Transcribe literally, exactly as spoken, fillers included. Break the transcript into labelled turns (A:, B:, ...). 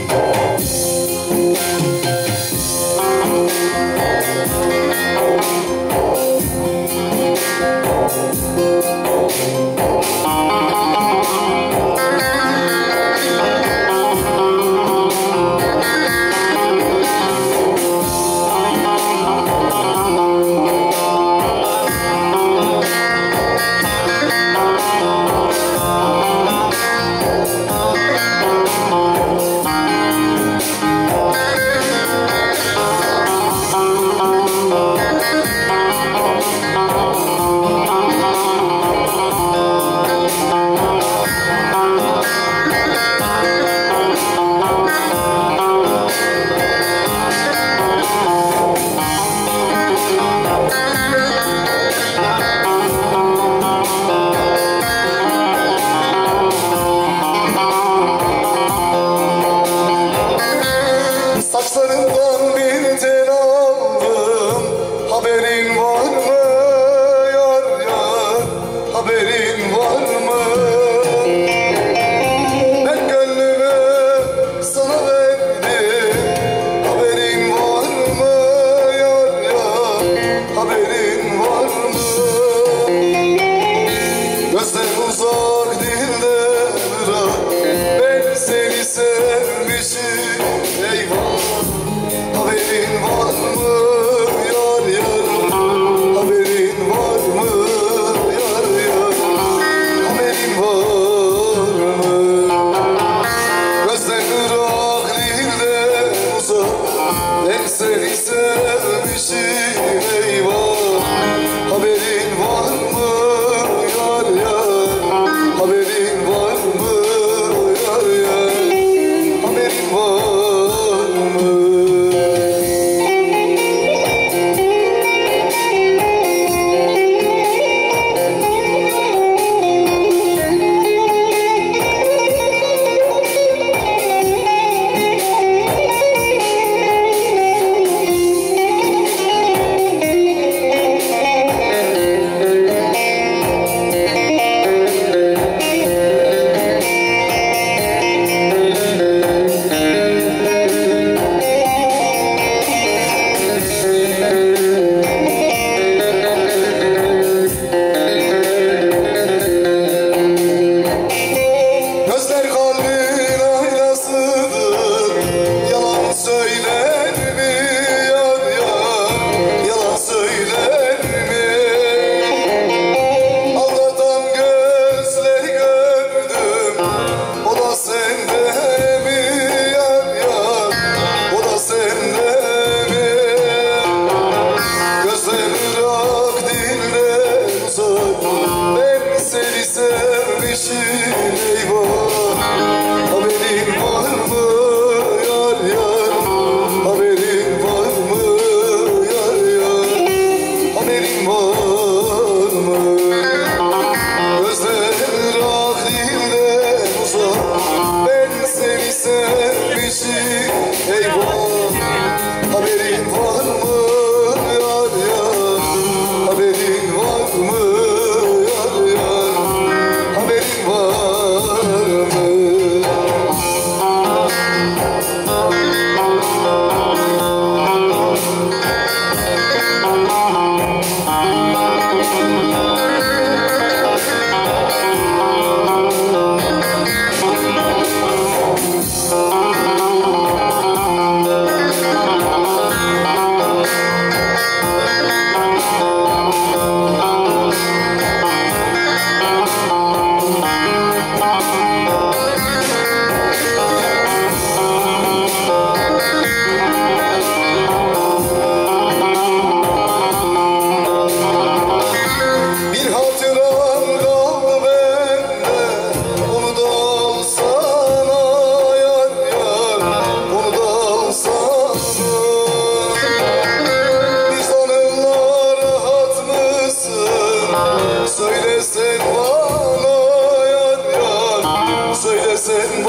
A: Saçlarından bir tel aldım, haberin var mı yar yar, haberin var mı? Ben gönlümü sana verdim, haberin var mı yar yar, haberin var mı? Gözler uzak dilde bırak, ben seni sevmişim eyvah. Haberin var mı yar yar, haberin var mı yar yar, haberin var mı? Gözler ırak dilde uzak, ben seni sevmişim eyvah. Haberin var mı yar yar, haberin var mı yar yar, haberin var mı?
B: Söylesen bana yar yar, söylesen